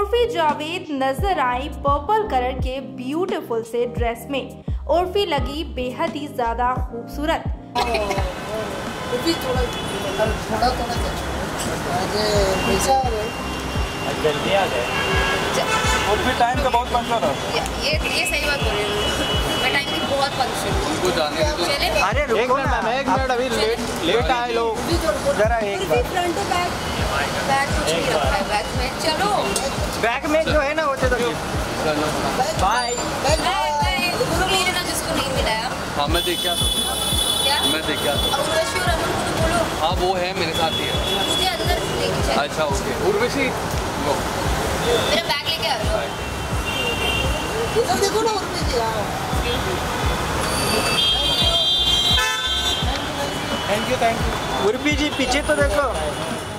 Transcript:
उर्फी जावेद नजर आई purple colour के ब्यूटीफुल से ड्रेस में। उर्फी लगी बेहद ही ज्यादा खूबसूरत। जल्दी आ गए। उर्फी टाइम का बहुत पंक्चुअल है। ये सही बात बोल रही हूँ, मैं टाइम की बहुत पंक्चुअल हूँ। उनको जाने दो। अरे रुको ना मैम, एक मिनट, अभी लेट आए लोग, जरा एक बार। फ्रंट टू बैक कुछ नहीं रखा है बैग में। चलो बैग में जो है ना होते तो बाय। मेरे ना जिसको नहीं मिलाया। हाँ मैं देख क्या क्या मैं देख क्या उर्वशी और अमन को तो बोलो। हाँ वो है मेरे साथ ही है। मुझे अंदर लेके चलो। अच्छा ओके उर्वशी मेरा बैग लेके आ जाओ। इधर देखो ना उर्वशी जी। Thank you. उर्फी जी पीछे तो देखो।